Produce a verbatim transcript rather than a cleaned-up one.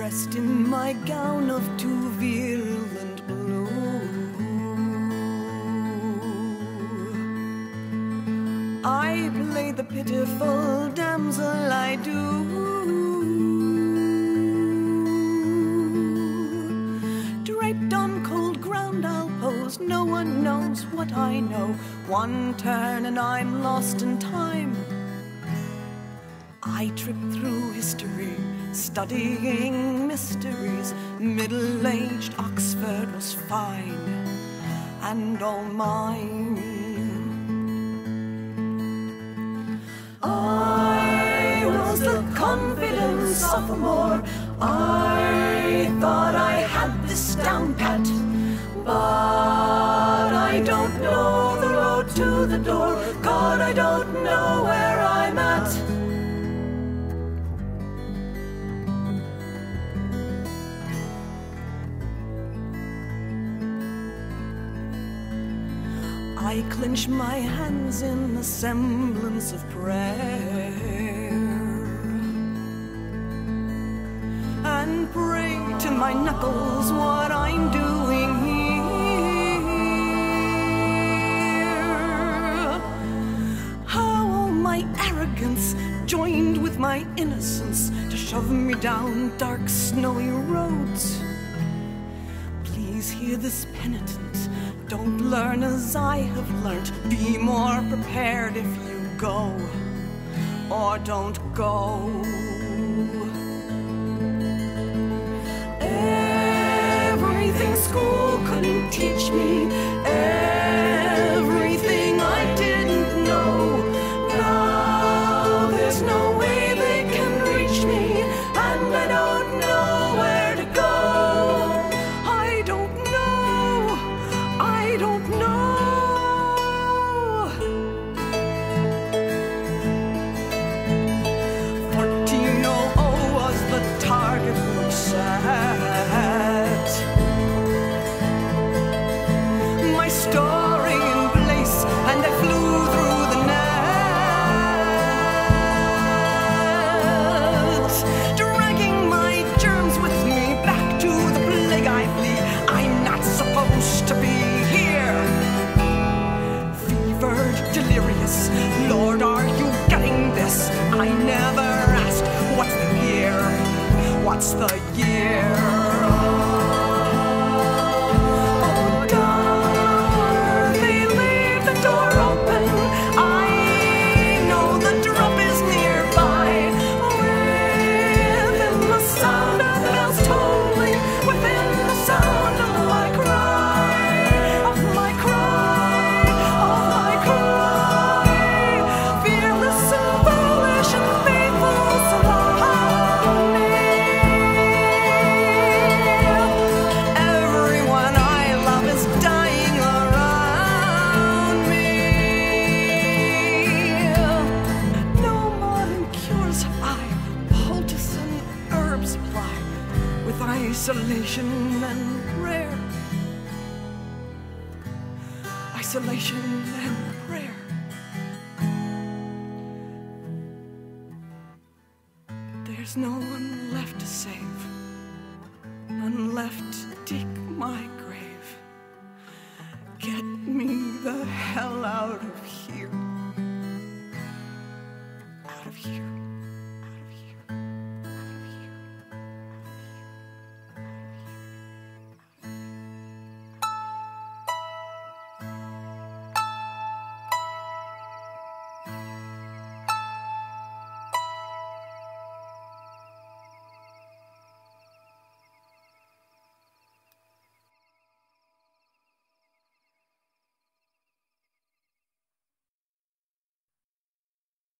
dressed in my gown of too virulent blue. I play the pitiful damsel, I do. Draped on cold ground I'll pose, no one knows what I know. One turn and I'm lost in time. I trip through history, studying mysteries. Middle-aged Oxford was fine, and all mine. I was the confident sophomore. I thought I had this down pat, but I don't know the road to the door. God, I don't know where I'm at. I clench my hands in the semblance of prayer and pray to my knuckles what I'm doing here. How all my arrogance joined with my innocence to shove me down dark snowy roads. Please hear this penitent. Don't learn as I have learnt. Be more prepared if you go, or don't go. Everything school couldn't teach me, everything I didn't know. Now there's no way they can reach me, and I don't know where to go. I don't know, I don't know. fourteen oh oh was the target we set. My story in place, and I flew through the net, dragging my germs with me back to the plague I flee. I'm not supposed to be here. Fevered, delirious, Lord, are you getting this? I never asked, what's the year? What's the year? Oh, Dorothy, leave the door open. I know the drop is nearby. Within the sound of bells tolling, within the sound of my cry, of my cry, of my cry. Fearless and foolish and faithful surround me. Everyone I love is dying around me. No modern cures have I, poultice and herbs apply, with isolation and prayer. Isolation and prayer. There's no one left to save, none left to dig my grave. Get me the hell out of here.